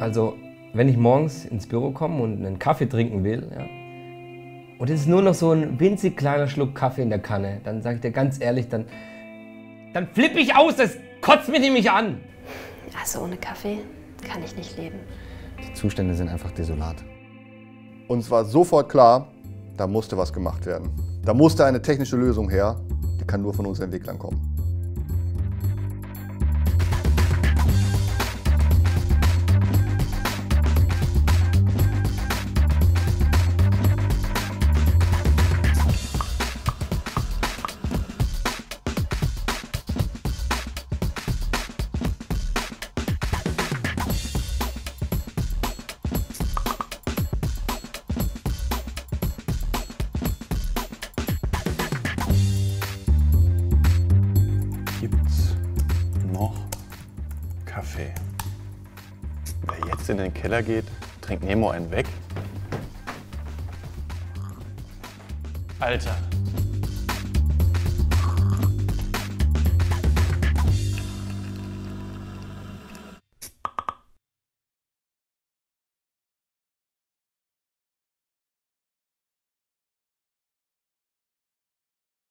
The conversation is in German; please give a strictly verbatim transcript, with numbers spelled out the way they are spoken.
Also, wenn ich morgens ins Büro komme und einen Kaffee trinken will, ja, und es ist nur noch so ein winzig kleiner Schluck Kaffee in der Kanne, dann sage ich dir ganz ehrlich, dann, dann flippe ich aus, das kotzt mich nämlich an. Also ohne Kaffee kann ich nicht leben. Die Zustände sind einfach desolat. Uns war sofort klar, da musste was gemacht werden. Da musste eine technische Lösung her, die kann nur von unseren Entwicklern kommen. Gibt's noch Kaffee? Wer jetzt in den Keller geht, trinkt Nemo einen weg? Alter,